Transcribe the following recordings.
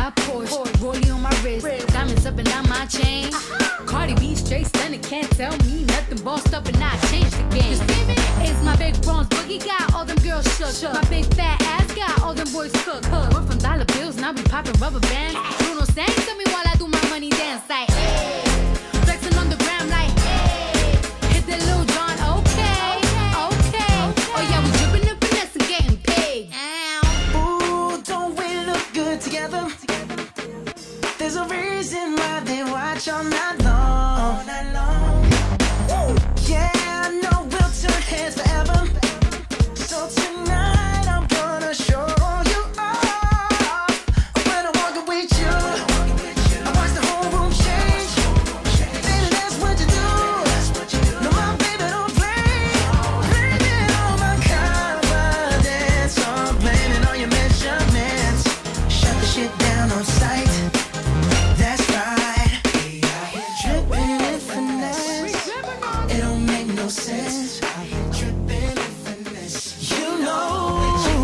got Porsche, rollie on my wrist, diamonds up and down my chain. Cardi B straight stunning, can't tell me nothing. Bossed up and I changed the game. It's my big bronze boogie, got all them girls shook. My big fat ass got all them boys cooked. We're from dollar bills, now we popping rubber bands. Bruno sang to me while I do my money dance like, hey. Flexing on the gram like, hey. Hit the Lil Jon, okay. Oh yeah, we dripping and finesse and getting paid. Ooh, don't we look good together? There's a reason why they watch all night long. Woo. Yeah, I know we'll turn heads forever. So tonight I'm gonna show you off. When I walk with you, I watch the whole room change. Baby, that's what you do. No, my baby don't play. Blaming all my confidence, I'm blaming all your measurements. Shut the shit down on sight. That's right. Dripping with finesse. It don't make no sense. Dripping with finesse. You know.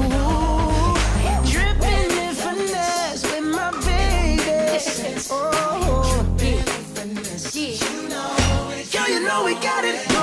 Dripping with finesse with my baby. Oh. Dripping with finesse. You know. Girl, you know we got it.